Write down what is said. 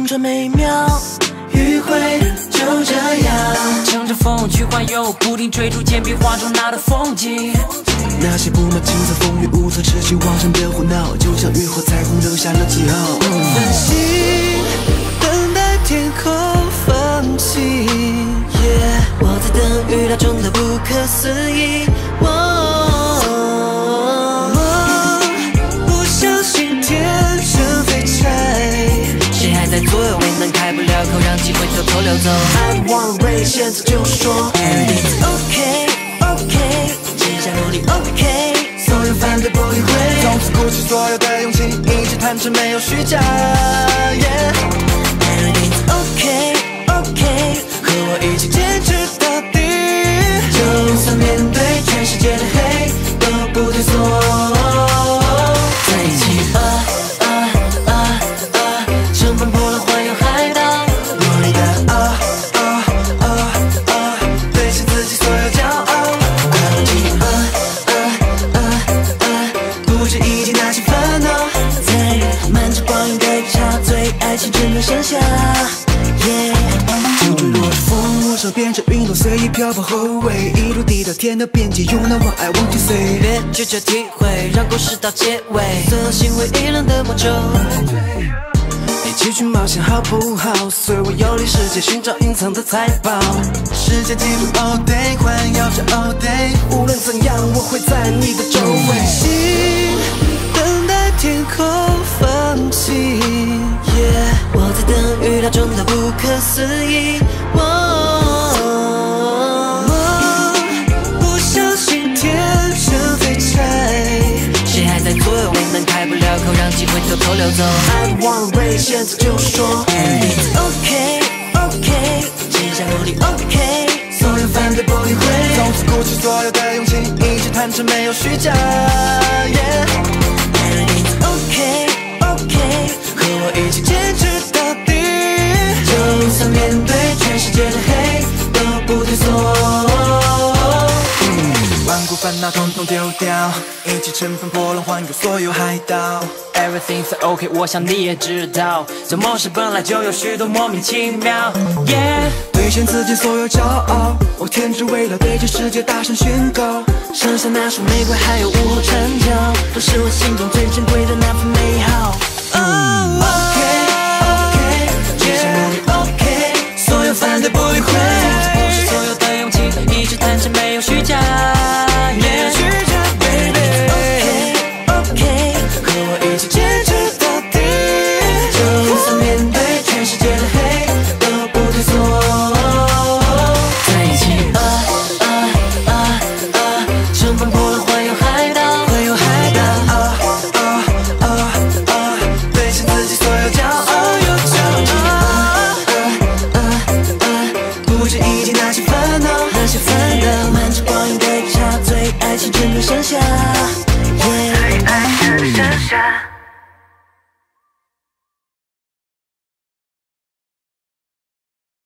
春美妙，余晖就这样乘着风去环游，不停追逐简笔画中那的风景。 那些布满青色风雨无从持续往上的胡闹，就像雨后彩虹留下了记号。繁星等待天空放晴，我在等预料中的不可思议。不小心天生废柴， 谁还在左右为难，开不了口，让机会偷偷溜走。 I want rain， 现在就说 Everything's OK OK， 接下努力 OK， 所有反对不理会，从此鼓起所有的勇气，一直坦诚没有虚假。Everything's OK OK， 和我一起坚持到底，就算面对全世界的黑，都不退缩。在一起乘风破浪环游海岛，努力的兑现自己所有骄傲。安静不止一提那些烦恼，在漫着光阴的茶醉，爱情真的剩下。青春若是风，我手变成云朵，随意漂泊后尾，一路抵达天的边界，用那 What I want to say。 别拒绝体会，让故事到结尾，所有心灰意冷的魔咒。 一起去冒险好不好？随我游历世界，寻找隐藏的财宝。世界纪录 all day， 环绕着 all day， 无论怎样，我会在你的周围。心等待天空放晴， 我在等预料中的不可思议。 不小心天生废柴， 谁还在左右为难，开不了口，让机会偷偷溜走。 I want rain， 现在就说 Everything's OK OK， 接下努力 OK， 所有反对不理会，从此鼓起所有的勇气，一直坦诚没有虚假。Everything's OK OK， 和我一起坚持到底，就算面对全世界的黑，都不退缩。万古烦恼统统丢掉，一起乘风破浪环游所有海岛。 Everything's OK， 我想你也知道，做梦时本来就有许多莫名其妙。 兑现自己所有骄傲，我天只为了对这世界大声宣告。剩下那束玫瑰，还有午后蝉叫，都是我心中最珍贵的那份美好。OK OK， 接下努力 OK， 所有反对不理会， 不是所有的勇气，一直坦诚没有虚假。 坚持到底，就算面对全世界的黑，都不退缩。 在一起乘风破浪环游海岛，环游海岛，兑现自己所有骄傲，不止一提那些烦恼，漫着光阴的茶醉，爱情真的剩下。